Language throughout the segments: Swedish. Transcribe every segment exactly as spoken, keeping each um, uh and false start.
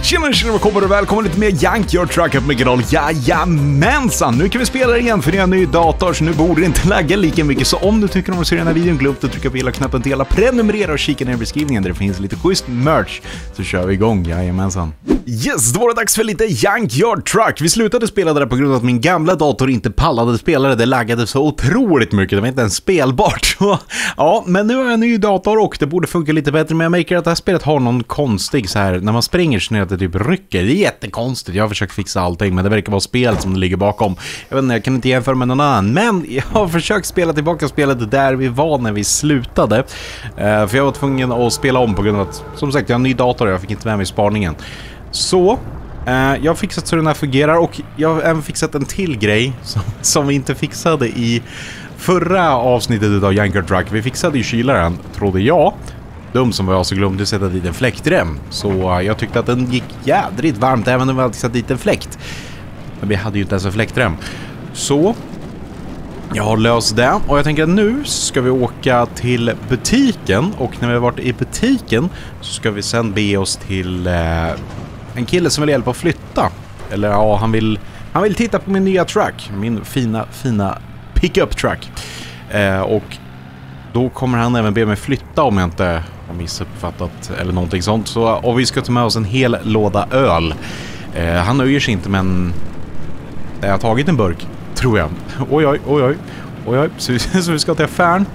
Tjena, tjena, vad kommer du? Välkommen lite mer Junkyard Truck Up med Roll. Jajamensan, nu kan vi spela igen för det är en ny dator så nu borde det inte lagga lika mycket. Så om du tycker om att se den här videon, glöm att trycka på gilla-knappen, dela, prenumerera och kika ner i beskrivningen där det finns lite schysst merch. Så kör vi igång, jajamensan. Yes, då var det dags för lite Junkyard Truck. Vi slutade spela det där på grund av att min gamla dator inte pallade spela det. Det laggade så otroligt mycket, det var inte ens spelbart. Ja, men nu har jag en ny dator och det borde funka lite bättre. Men jag märker att det här spelet har någon konstig så här, när man springer så ner att det typ rycker. Det är jättekonstigt, jag har försökt fixa allting men det verkar vara spel som det ligger bakom. Jag vet inte, jag kan inte jämföra med någon annan. Men jag har försökt spela tillbaka spelet där vi var när vi slutade. uh, För jag var tvungen att spela om på grund av att, som sagt, jag har en ny dator och jag fick inte med mig spaningen. Så eh, jag har fixat så den här fungerar och jag har även fixat en till grej som, som vi inte fixade i förra avsnittet av Junkyard Truck. Vi fixade ju kylaren, trodde jag. Dum som var jag så glömde att sätta dit en fläktrem. Så eh, jag tyckte att den gick jädrigt varmt även om vi hade satt dit en fläkt. Men vi hade ju inte ens en fläktrem. Så jag har löst det och jag tänker att nu ska vi åka till butiken och när vi har varit i butiken så ska vi sen be oss till eh, en kille som vill hjälpa att flytta. Eller ja, han vill, han vill titta på min nya truck, min fina, fina pickup truck. Eh, och då kommer han även be mig flytta om jag inte har missuppfattat eller någonting sånt. Så, och vi ska ta med oss en hel låda öl. Eh, han nöjer sig inte men jag har tagit en burk. Tror jag. Oj, oj, oj, oj. Oj, oj. Så, så vi ska till affären.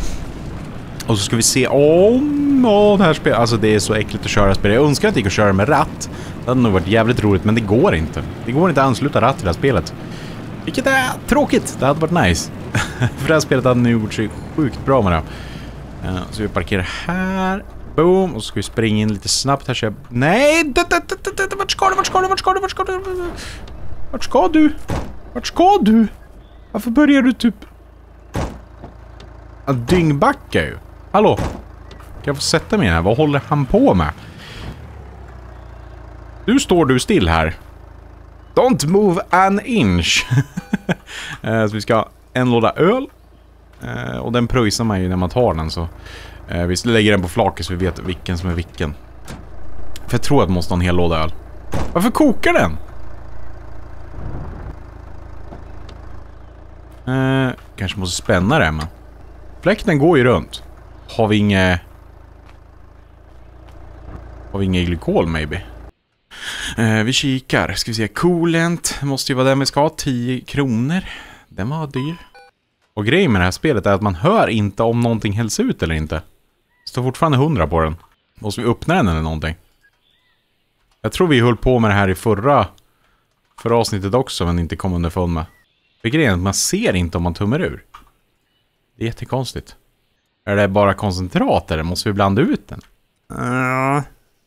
Och så ska vi se om... Åh, det här spelet... Alltså, det är så äckligt att köra spel. Jag önskar att det gick att köra med ratt. Det hade nog varit jävligt roligt, men det går inte. Det går inte att ansluta ratt till det här spelet. Vilket är tråkigt. Det hade varit nice. För det här spelet hade nu gjort sig sjukt bra med det. Uh, så vi parkerar här. Boom. Och så ska vi springa in lite snabbt här. Så jag... Nej! Vart ska du? Vart ska du? Vart ska du? Vart ska du? Vart ska du? Vart ska du? Varför börjar du typ... Att dyngbacka ju. Hallå? Kan jag få sätta mig här? Vad håller han på med? Nu står du still här. Don't move an inch. Så vi ska ha en låda öl. Och den pröjsar man ju när man tar den så. Vi lägger den på flaket så vi vet vilken som är vilken. För jag tror att man måste ha en hel låda öl. Varför kokar den? Uh, kanske måste spänna det, men fläkten går ju runt. Har vi inga Har vi inga glykol maybe? Uh, vi kikar, ska vi se. Coolant, måste ju vara den vi ska ha. tio kronor. Den var dyr. Och grejen med det här spelet är att man hör inte om någonting hälls ut eller inte. Det står fortfarande hundra på den. Måste vi öppna den eller någonting? Jag tror vi höll på med det här i förra Förra avsnittet också, men inte kom underfund med. För grejen är att man ser inte om man tummar ur. Det är jättekonstigt. Är det bara koncentrat eller måste vi blanda ut den? Uh.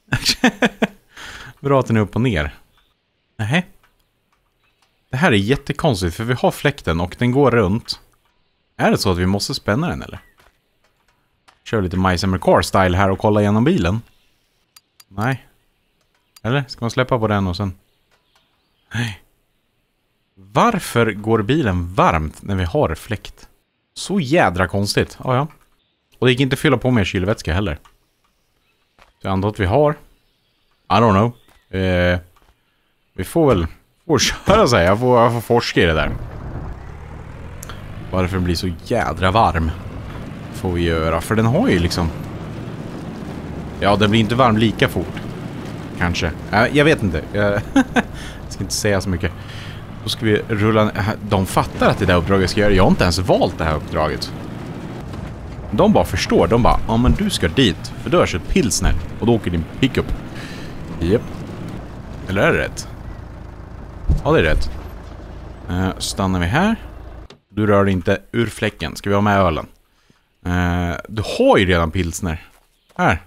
Bra att den är upp och ner. Nej. Det här är jättekonstigt för vi har fläkten och den går runt. Är det så att vi måste spänna den eller? Kör lite Mice and Car style här och kolla igenom bilen. Nej. Eller? Ska man släppa på den och sen... Nej. Varför går bilen varmt när vi har fläkt? Så jädra konstigt. Ja, ja. Och det gick inte att fylla på med kylvätska heller. Så jag antar att vi har. I don't know. Eh, vi får väl får köra sig. Jag får, jag får forska i det där. Varför den blir så jädra varm. Får vi göra. För den har ju liksom... Ja, den blir inte varm lika fort. Kanske. Eh, jag vet inte. Jag ska inte säga så mycket. Då ska vi rulla... De fattar att det där uppdraget ska göra. Jag har inte ens valt det här uppdraget. De bara förstår. De bara, ja men du ska dit. För du har kört pilsner. Och då åker din pickup. Japp. Eller är det rätt? Ja, det är rätt. Uh, stannar vi här. Du rör dig inte ur fläcken. Ska vi ha med ölen? Uh, du har ju redan pilsner. Här.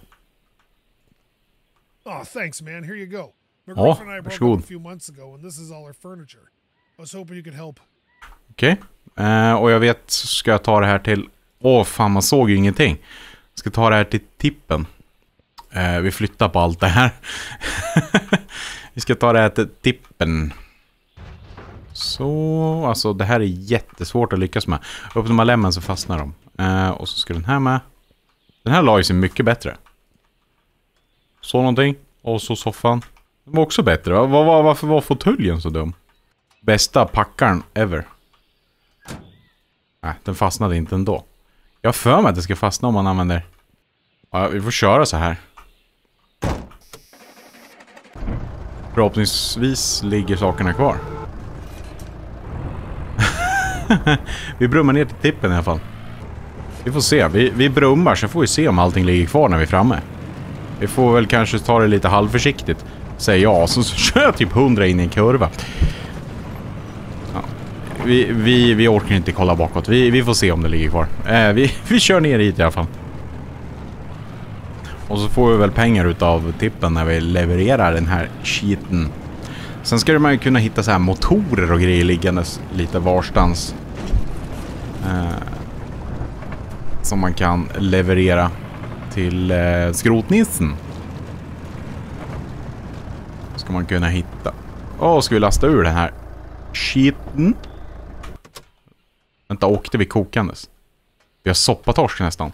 Oh, thanks man. Here you go. Ja, varsågod. Okej. Okay. Uh, och jag vet, ska jag ta det här till... Åh, oh, fan, man såg ju ingenting. Jag ska ta det här till tippen. Uh, vi flyttar på allt det här. Vi ska ta det här till tippen. Så, alltså det här är jättesvårt att lyckas med. Öppnar man lämmen så fastnar de. Uh, och så ska den här med. Den här la ju sig mycket bättre. Så någonting. Och så soffan. Den var också bättre. Var, var, varför var fåtöljen så dum? Bästa packaren ever. Nej, den fastnade inte ändå. Jag har för mig att det ska fastna om man använder... Ja, vi får köra så här. Förhoppningsvis ligger sakerna kvar. Vi brummar ner till tippen i alla fall. Vi får se. Vi, vi brummar så får vi se om allting ligger kvar när vi är framme. Vi får väl kanske ta det lite halvförsiktigt. Säger jag. Så kör jag typ hundra in i en kurva. Ja. Vi, vi, vi orkar inte kolla bakåt. Vi, vi får se om det ligger kvar. Eh, vi, vi kör ner hit i alla fall. Och så får vi väl pengar utav tippen när vi levererar den här skiten. Sen ska man ju kunna hitta så här motorer och grejer liggandes lite varstans. Eh, som man kan leverera till eh, skrotnissen. Ska man kunna hitta. Åh, ska vi lasta ur den här skiten? Vänta, åkte vi kokandes? Vi har soppatorsk nästan.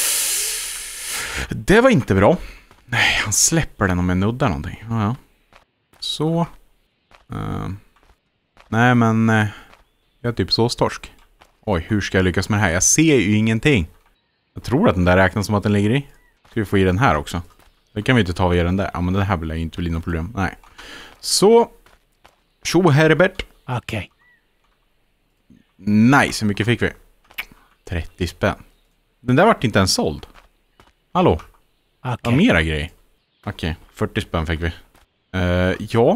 Det var inte bra. Nej, han släpper den om jag nuddar någonting. Ja, ja. Så. Uh. Nej, men... Uh, jag är typ så storsk. Oj, hur ska jag lyckas med det här? Jag ser ju ingenting. Jag tror att den där räknas som att den ligger i. Ska vi få i den här också? Det kan vi inte ta via den där. Ja, men den här blir inte bli något problem. Nej. Så. Tjo, Herbert. Okej. Okay. Nice, hur mycket fick vi? trettio spänn. Den där vart inte ens såld. Hallå? Okay. Ja, mera grejer. Okej, okay, fyrtio spänn fick vi. Uh, ja.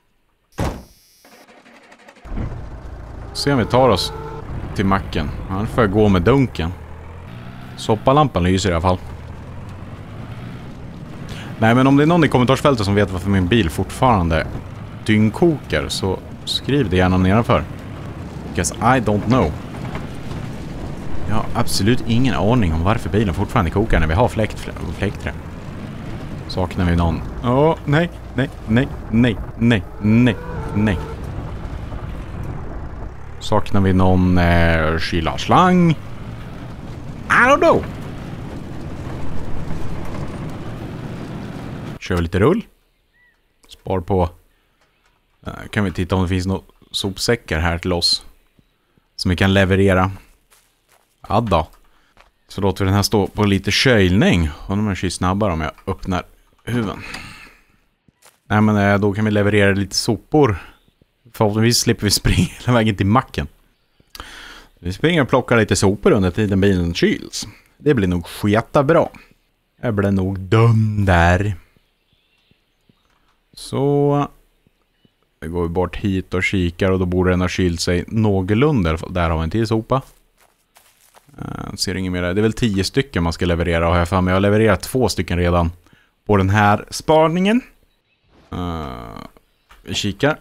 Se om vi tar oss till macken. Han får gå med dunken. Soppalampan lyser i alla fall. Nej, men om det är någon i kommentarsfältet som vet varför min bil fortfarande dyngkokar, så skriv det gärna nedanför. Because I don't know. Jag har absolut ingen aning om varför bilen fortfarande kokar när vi har fläkt, fläkträ. Saknar vi någon? Åh, oh, nej, nej, nej, nej, nej, nej, nej. Saknar vi någon eh, kylarslang? I don't know. Kör lite rull. Spar på. Uh, kan vi titta om det finns några sopsäckar här till oss som vi kan leverera. Ja då. Så låter vi den här stå på lite kylning. Och de är ju snabbare om jag öppnar huven. Nej, men eh, då kan vi leverera lite sopor. Förhoppningsvis slipper vi springa hela vägen till macken. Vi springer och plockar lite sopor under tiden bilen kyls. Det blir nog sketa bra. Det blir nog dum där. Så vi går bort hit och kikar, och då borde den ha kylt sig någorlunda. Där har vi en till sopa. Uh, ser inget mer där. Det är väl tio stycken man ska leverera, har jag för mig. Jag har levererat två stycken redan på den här spaningen. Uh, vi kikar.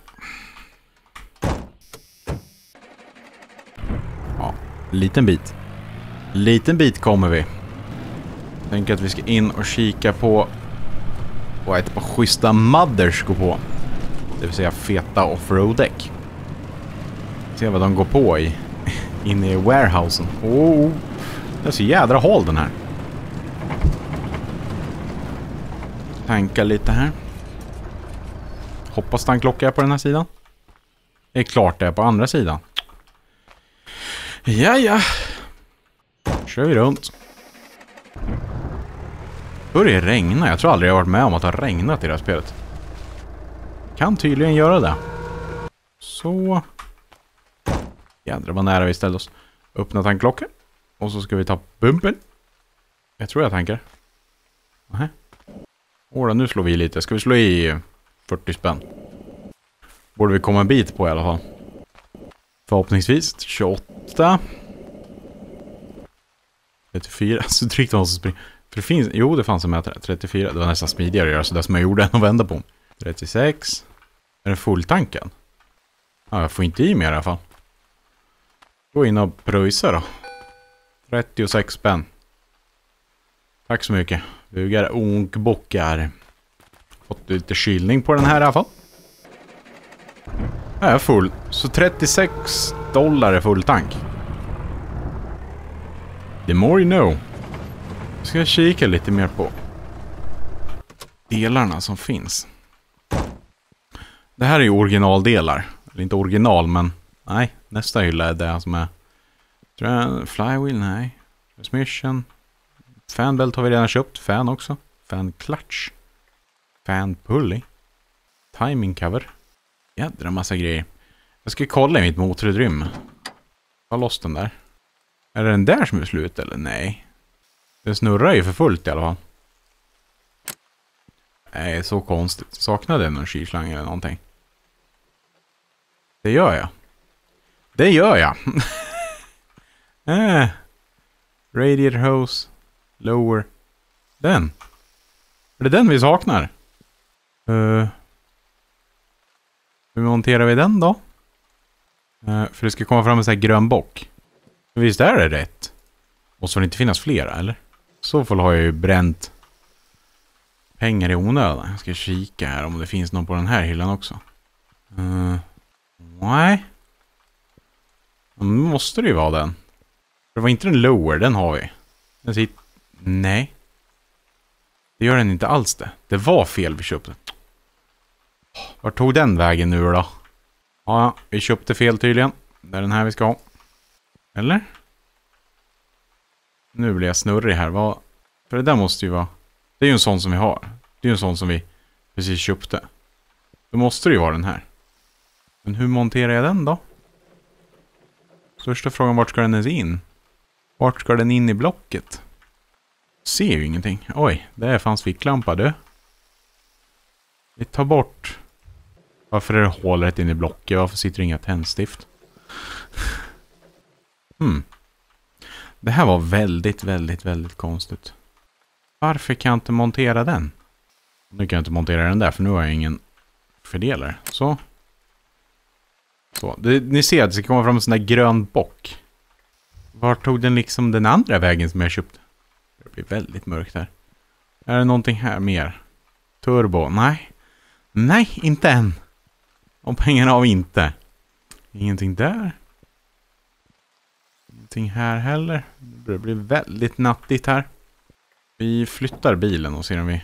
Ja, liten bit. Liten bit kommer vi. Jag tänker att vi ska in och kika på vad ett par schyssta mothers går på. Det vill säga feta offroad-däck. Se vad de går på i. Inne i warehousen. Oh, det är så jädra hål den här. Tanka lite här. Hoppas tanklocka är på den här sidan. Det är klart det är på andra sidan. Ja, ja. Kör vi runt. Börjar regna. Jag tror aldrig jag har varit med om att det har regnat i det här spelet. Kan tydligen göra det. Så. Jädrar vad nära vi ställde oss. Öppna tankklockan. Och så ska vi ta bumpen. Jag tror jag tankar. Nähä. Åh, nu slår vi lite. Ska vi slå i fyrtio spänn? Borde vi komma en bit på i alla fall. Förhoppningsvis. tjugoåtta. trettiofyra. Så tryckte man så spring. För det finns... Jo, det fanns en mätare. trettiofyra. Det var nästan smidigare att göra så där som jag gjorde än att vända på. trettiosex. Är den fulltankad? Ja, jag får inte i mer i alla fall. Gå in och pröjsa då. trettiosex spänn. Tack så mycket. Bugar onkbockar. Fått lite kylning på den här i alla fall. Jag är full. Så trettiosex dollar är full tank. The more you know. Jag ska kika lite mer på delarna som finns. Det här är ju originaldelar. Eller inte original, men nej, nästa hylla är det som är flywheel, nej. Transmission. Fanbelt har vi redan köpt. Fan också. Fan clutch. Fan pulley. Timing cover. Jädra massa grejer. Jag ska kolla i mitt motorutrymme. Ta loss den där. Är det den där som är slut eller? Nej. Den snurrar ju för fullt i alla fall. Nej, så konstigt. Saknar den någon kylslang eller någonting? Det gör jag. Det gör jag. äh. Radiator hose. Lower. Den. Är det den vi saknar? Uh. Hur monterar vi den då? Uh, för det ska komma fram en sån här grön bock. Visst är det rätt? Måste väl inte finnas flera, eller? Så fall har jag ju bränt pengar i onödan. Jag ska kika här om det finns någon på den här hyllan också. Uh, nej. Nu måste det ju vara den. Det var inte den lower, den har vi. Den sitter... Nej. Det gör den inte alls det. Det var fel vi köpte. Var tog den vägen nu då? Ja, vi köpte fel tydligen. Det är den här vi ska ha. Eller? Nu blir jag snurrig här. Vad? För det där måste ju vara... Det är ju en sån som vi har. Det är ju en sån som vi precis köpte. Då måste det ju vara den här. Men hur monterar jag den då? Första frågan, vart ska den ens in? Vart ska den in i blocket? Ser ju ingenting. Oj, där fanns ficklampa du. Vi tar bort... Varför är det hålet in i blocket? Varför sitter det inga tändstift? Hmm. Det här var väldigt, väldigt, väldigt konstigt. Varför kan jag inte montera den? Nu kan jag inte montera den där för nu har jag ingen fördelare. Så. Så. Det, ni ser att det ska komma fram en sån där grön bock. Var tog den liksom den andra vägen som jag köpte? Det blir väldigt mörkt här. Är det någonting här mer? Turbo? Nej. Nej, inte än. Och pengarna har vi inte. Ingenting där. Ingenting här heller. Det blir väldigt nattigt här. Vi flyttar bilen och ser om vi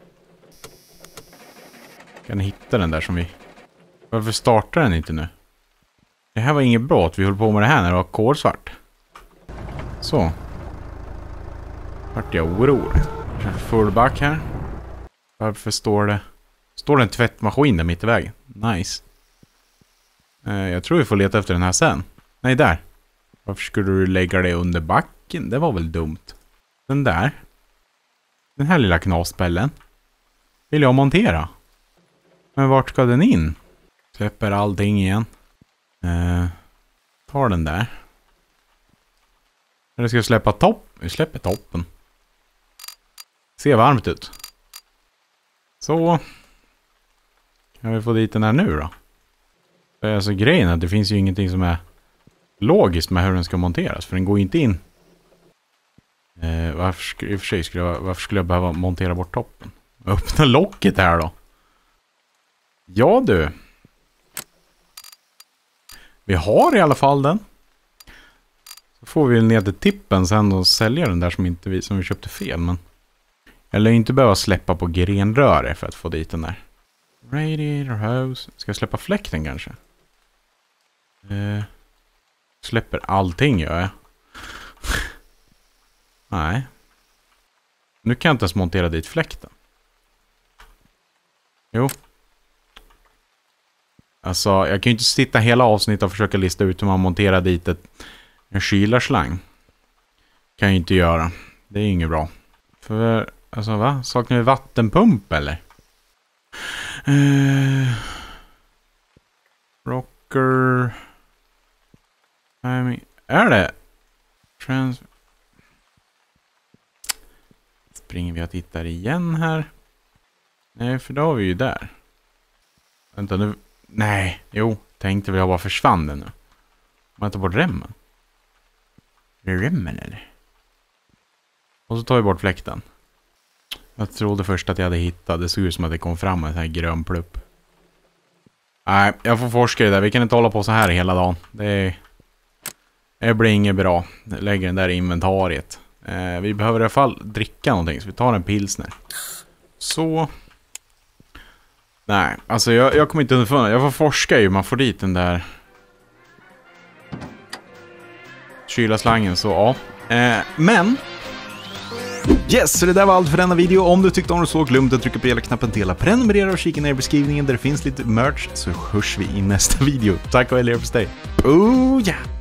kan hitta den där som vi... Varför startar den inte nu? Det här var inget bra att vi höll på med det här när det var kolsvart. Så. Vart jag orolig. Fullback här. Varför står det... Står det en tvättmaskin där mitt i vägen? Nice. Eh, jag tror vi får leta efter den här sen. Nej, där. Varför skulle du lägga det under backen? Det var väl dumt. Den där. Den här lilla knaspällen. Vill jag montera. Men vart ska den in? Släpper allting igen. Eh, tar den där. Eller ska jag släppa topp? Vi släpper toppen. Ser varmt ut. Så. Kan vi få dit den här nu då? För alltså grejen är att det finns ju ingenting som är logiskt med hur den ska monteras. För den går inte in. Eh, varför, i och för sig skulle jag, varför skulle jag behöva montera bort toppen? Öppna locket här då. Ja du. Vi har i alla fall den. Så får vi ner till tippen sen och sälja den där som, inte vi, som vi köpte fel. Men jag lär inte behöva släppa på grenröre för att få dit den där. Radiator hose. Ska jag släppa fläkten kanske? Eh, släpper allting gör jag. Nej. Nu kan jag inte ens montera dit fläkten. Jo. Alltså, jag kan ju inte sitta hela avsnittet och försöka lista ut hur man monterar dit ett, en kylarslang. Kan jag inte göra. Det är inget bra. För, alltså va? Saknar vi vattenpump eller? Uh, rocker. I mean, är det? Trans... Springer vi och tittar igen här. Nej, för då har vi ju där. Vänta nu. Nej, jo. Tänkte vi jag bara försvann den nu. Om jag tar bort remmen. Är det remmen eller? Och så tar vi bort fläkten. Jag trodde först att jag hade hittat. Det såg ut som att det kom fram en sån här grön plupp. Nej, jag får forska i det där. Vi kan inte hålla på så här hela dagen. Det, det blir inget bra. Jag lägger den där i inventariet. Eh, vi behöver i alla fall dricka någonting. Så vi tar en pilsner. Så. Nej, alltså jag, jag kommer inte underfund. Jag får forska i hur man får dit den där kylaslangen, så ja. Eh, men yes, så det där var allt för denna video. Om du tyckte om det så, glöm inte att trycka på hela knappen, dela, prenumerera och kika ner i beskrivningen där det finns lite merch, så hörs vi i nästa video. Tack och hej, leverpastej. Oh ja!